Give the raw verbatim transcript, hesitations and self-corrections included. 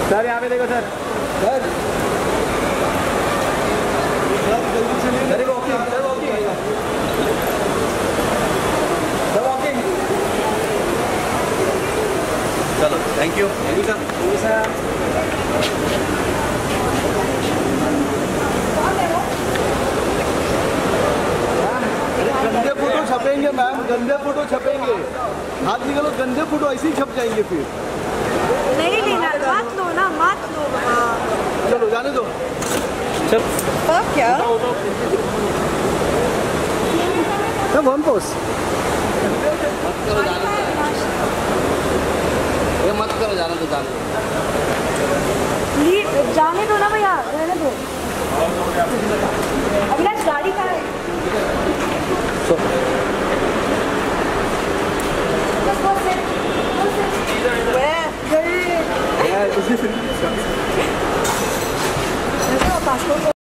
Sir यहाँ पे देखो sir. Sir sir walking sir walking sir walking. चलो thank you thank you sir thank you sir. गंदे photo छपेंगे मैम, गंदे फोटो छपेंगे। हाथ निकालो, गंदे फोटो ऐसे ही छप जाएंगे फिर। नहीं लेना, मत लो ना, मत लो। चलो जाने दो। चल अब क्या सब वन पोस्ट मत करो जाने दो, ये मत करो जाने दो, जाने दो जाने दो ना भैया, रहने दो। अविनाश गाड़ी कहाँ है? पासपोर्ट